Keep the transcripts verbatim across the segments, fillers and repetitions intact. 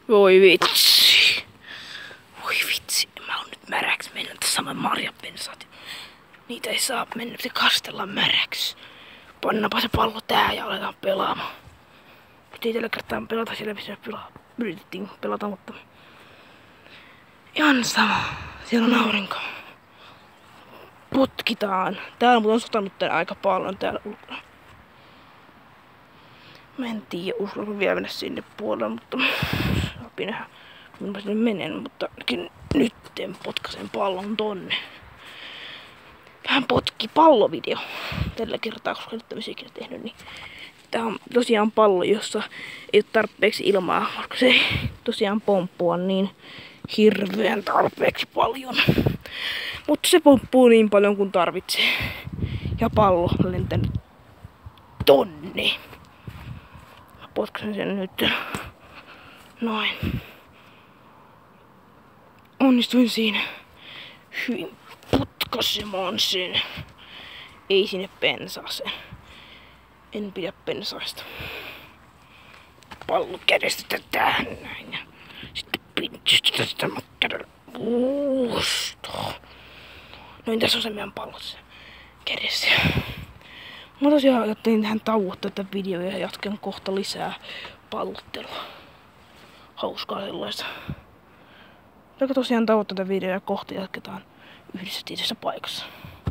Voi vitsi. Voi vitsi. Mä oon nyt märäks mennä tässä saman marjapensaat. Niitä ei saa mennä, se kastella märäks. Pannapa se pallo tää ja aletaan pelaamaan. Nyt ei tällä kertaa pelata siellä, missä pelaa. Yritettiin pelata, mutta ihan sama. Siellä on aurinko. Potkitaan. Täällä on satanut täällä aika paljon täällä ulkona. Mä en tiedä, uskallanko vielä mennä sinne puolelle, mutta saapi nähdä, kun mä sinne menen, mutta nyt potkasen pallon tonne. Vähän potki pallovideo tällä kertaa, koska nyt tämmöisiä ikinä tehnyt, niin tää on tosiaan pallo, jossa ei ole tarpeeksi ilmaa, koska se tosiaan pomppua niin hirveän tarpeeksi paljon. Mutta se pomppuu niin paljon kuin tarvitsee. Ja pallo on lentänyt tonne. Mä potkasen sen nyt. Noin. Onnistuin siinä hyvin potkasemaan sen. Ei sinne pensaaseen. En pidä pensaista. Pallo kädestä tähän näin. Sitten pintsistä sitä makkaralla. Uusto. Noin tässä on se meidän pallot kädessä. Mä tosiaan ajattelin tähän tauottaa tätä videoa ja jatkan kohta lisää pallottelua. Hauskaa sellaista. Vaikka tosiaan tauottaa tätä videoa ja kohta jatketaan yhdessä tietyssä paikassa.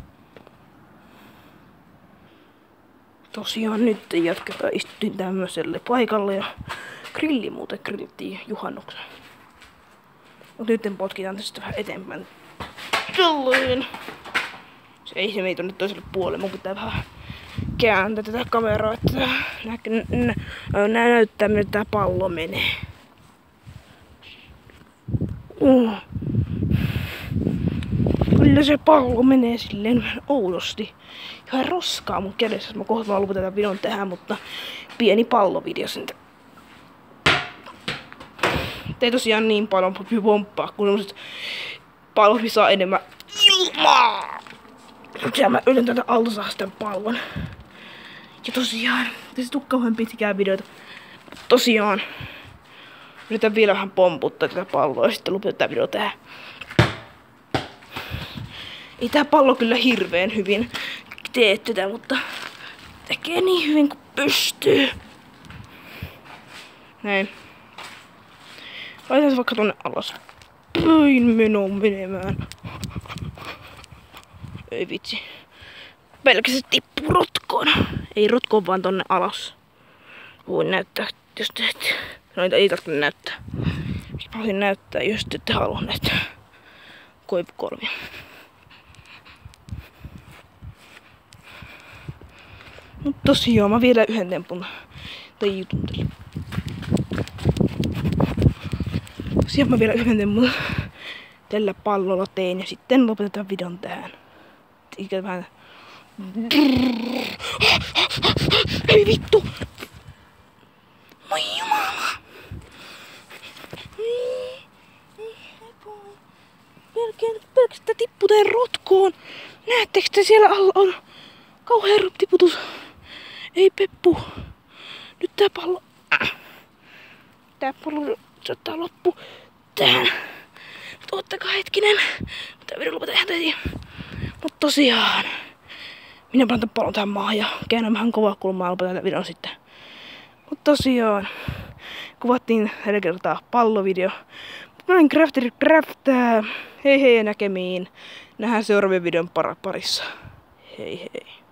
Tosiaan nyt jatketaan, istuttiin tämmöiselle paikalle ja grilli muuten grillittiin juhannuksen. Mut nyt potkitaan tästä vähän eteenpäin. Tällainen. Se ei se meni tonne toiselle puolelle, mun pitää vähän kääntää tätä kameraa, että nä nä nä näyttää miltä tää pallo menee. Uh. Kyllä se pallo menee silleen oudosti. Ihan roskaa mun kädessä. Mä kohta vaan lopetan tämän videon tähän, mutta pieni pallovideo sen. Ei tosiaan niin paljon pomppaa, kun semmoset pallot saa enemmän ilmaa. Ja mä yritän tätä alta saa sitä pallon. Ja tosiaan, tässä tuu kauhean pitkää videota. Tosiaan, yritän vielä vähän pomputtaa tätä palloa ja sitten lopetan tätä video tähän. Ei tää pallo kyllä hirveen hyvin tee tätä, mutta tekee niin hyvin kuin pystyy. Näin. Laitan se vaikka tonne alas. Pöin meno menemään. Ei vitsi. Pelkästään se tippuu rotkoon. Ei rotkoon vaan tonne alas. Voin näyttää, jos te ette. No ei tarvitse näyttää. Mä voisin näyttää, jos te ette halua näitä koivukorvia. Mut tosiaan mä vielä yhden tempun tai jutun teille. Tosiaan mä vielä yhden tempun tällä pallolla tein ja sitten lopetetaan videon tähän. Eikä vähän... Ei vittu! Moi jumala! Pelkästään tippuu tän rotkoon. Näettekö te siellä alla on kauhea tiputus? Ei Peppu. Nyt tää pallo... Tää pallo saattaa loppu tähän. Mut oottakaa hetkinen. Tää video lopetan ihan täysin. Mut tosiaan. Minä panen tämän pallon tähän maahan ja käännän vähän kovaa kulmaa ja lopetan tämän videon sitten. Mut tosiaan. Kuvattiin tällä kertaa pallovideo. Minecrafteri craftaa. Hei hei ja näkemiin. Nähdään seuraavien videon parissa. Hei hei.